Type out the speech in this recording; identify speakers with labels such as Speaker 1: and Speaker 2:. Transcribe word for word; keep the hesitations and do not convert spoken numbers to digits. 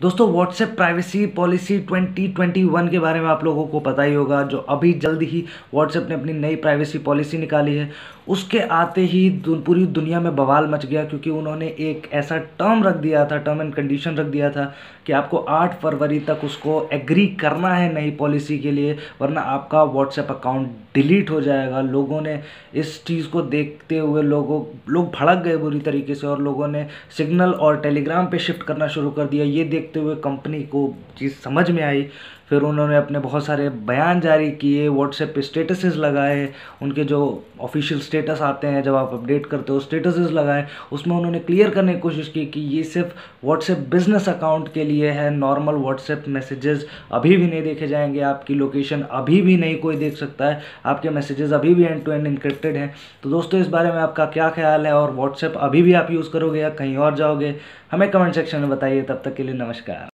Speaker 1: दोस्तों WhatsApp privacy policy twenty twenty one के बारे में आप लोगों को पता ही होगा। जो अभी जल्द ही व्हाट्सएप ने अपनी नई प्राइवेसी पॉलिसी निकाली है, उसके आते ही दु, पूरी दुनिया में बवाल मच गया, क्योंकि उन्होंने एक ऐसा टर्म रख दिया था, टर्म एंड कंडीशन रख दिया था कि आपको आठ फरवरी तक उसको एग्री करना है नई पॉलिसी के लिए, वरना आपका व्हाट्सएप अकाउंट डिलीट हो जाएगा। लोगों ने इस चीज़ को देखते हुए लोगों लोग भड़क गए बुरी तरीके से, और लोगों ने सिग्नल और टेलीग्राम पे शिफ्ट करना शुरू कर दिया। ये देखते हुए कंपनी को चीज़ समझ में आई, फिर उन्होंने अपने बहुत सारे बयान जारी किए, व्हाट्सएप पे स्टेटसेस लगाए, उनके जो ऑफिशियल स्टेटस आते हैं जब आप अपडेट करते हो स्टेटसेस लगाए। उसमें उन्होंने क्लियर करने की कोशिश की कि ये सिर्फ व्हाट्सएप बिजनेस अकाउंट के लिए है, नॉर्मल व्हाट्सएप मैसेजेस अभी भी नहीं देखे जाएंगे, आपकी लोकेशन अभी भी नहीं कोई देख सकता है, आपके मैसेजेस अभी भी एंड टू एंड इनक्रिप्टेड हैं। तो दोस्तों इस बारे में आपका क्या ख्याल है, और व्हाट्सएप अभी भी आप यूज़ करोगे या कहीं और जाओगे, हमें कमेंट सेक्शन में बताइए। तब तक के लिए नमस्कार।